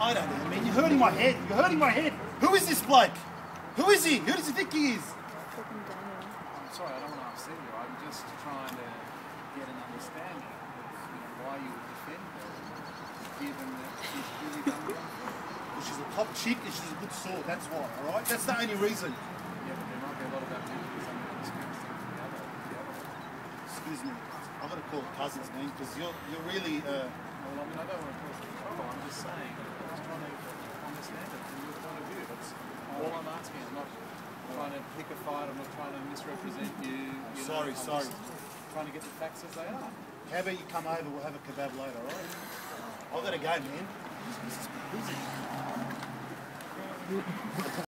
I don't know, man. You're hurting my head. You're hurting my head. Who is this bloke? Who is he? Who does he think he is? I'm sorry, I don't want to upset you. I'm just trying to get an understanding of why you would defend her, given that she's really done wrong. Well, she's a top chick and she's a good sword. That's why, all right? That's the only reason. Yeah, but there might be a lot of activities under the circumstances of the other. Excuse me. I've got to call cousins, man, because you're really... Well, I mean, I don't want to cause any trouble. I'm just saying, I'm just trying to understand it from your point of view. That's all I'm asking. I'm not trying to pick a fight. I'm not trying to misrepresent you. Sorry. Trying to get the facts as they are. How about you come over? We'll have a kebab later, all right? I've got to go, man. This is busy.